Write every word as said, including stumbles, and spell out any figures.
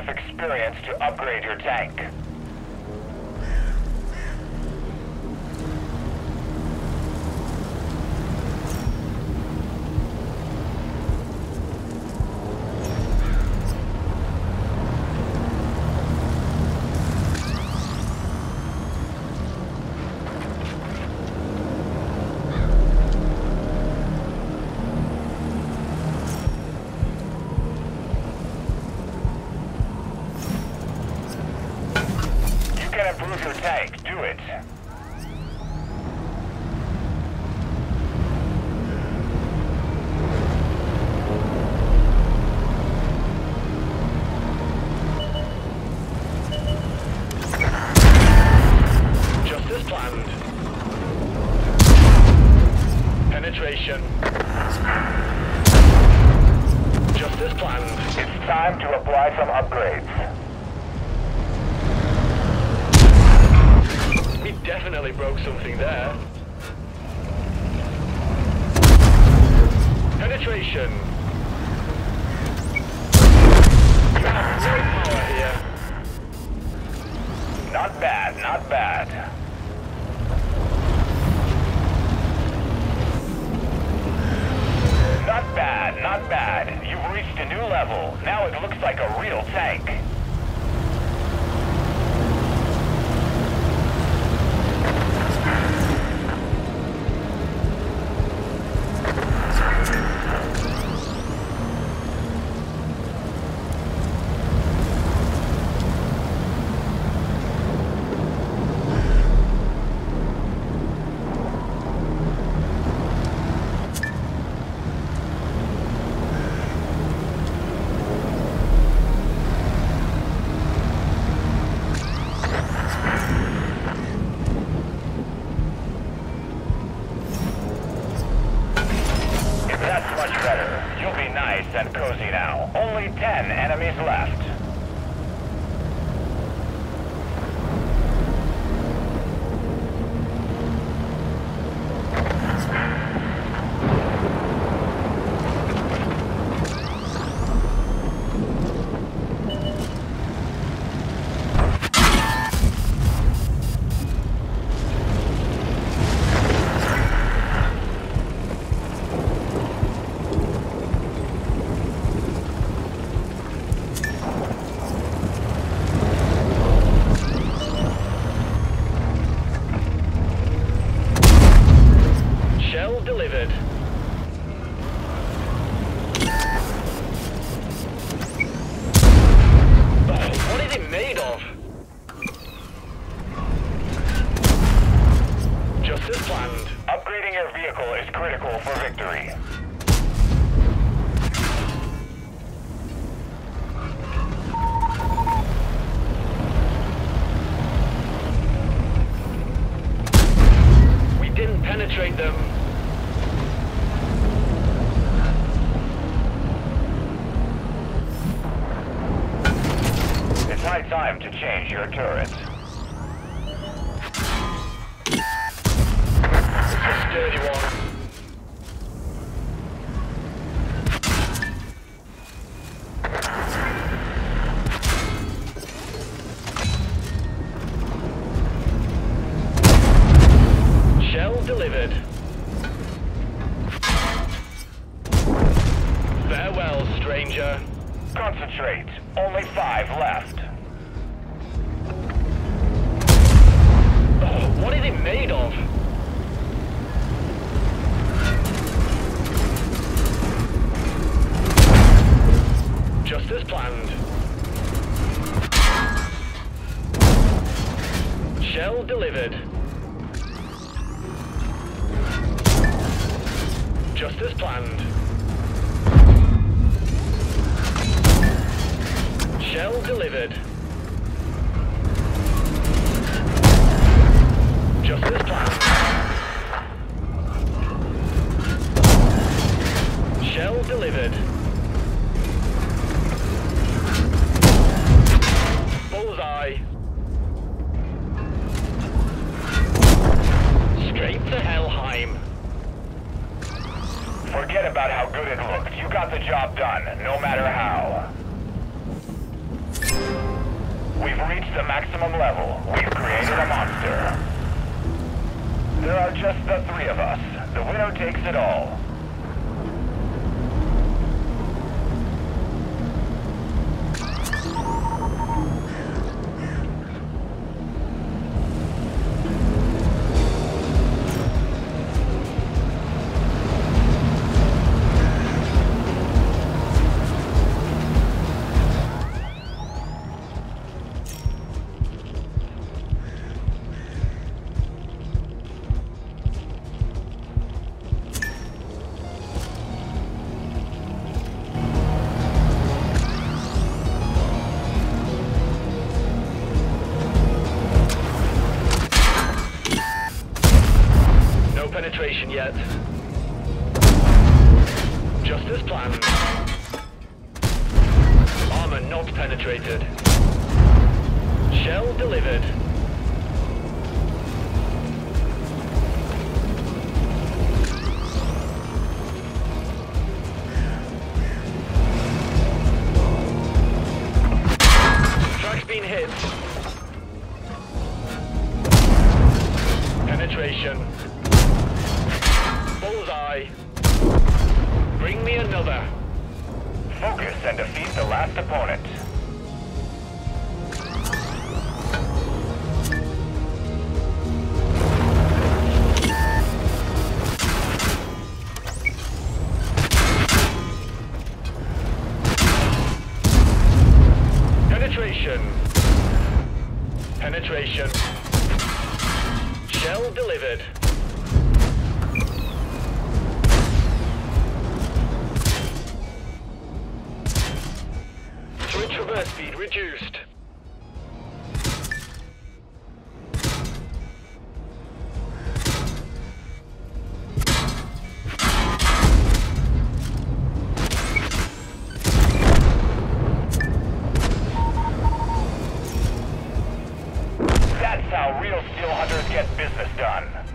enough experience to upgrade your tank. Improve your tank. Do it. Just as planned. Penetration. Just as planned. It's time to apply some upgrades. We definitely broke something there. Penetration. You have no power here. Not bad, not bad. Not bad, not bad. You've reached a new level. Now it looks like a real tank. Much better. You'll be nice and cozy now. Only ten enemies left. Delivered. Oh, what is it made of? Just as planned. Upgrading your vehicle is critical for victory. We didn't penetrate them. High time to change your turret. It's a sturdy one. Shell delivered. Farewell, stranger. Concentrate. Only five left. Oh, what is it made of? Just as planned. Shell delivered. Just as planned. Shell delivered. Just as planned. Shell delivered. Bullseye. Straight to Helheim. Forget about how good it looked. You got the job done, no matter how. We've reached the maximum level. We've created a monster. There are just the three of us. The winner takes it all. Penetration yet. Just as planned. Armor not penetrated. Shell delivered. Track's been hit. Penetration. Bullseye. Bring me another. Focus and defeat the last opponent. Penetration. Penetration. Shell delivered. Traverse speed reduced. That's how real steel hunters get business done.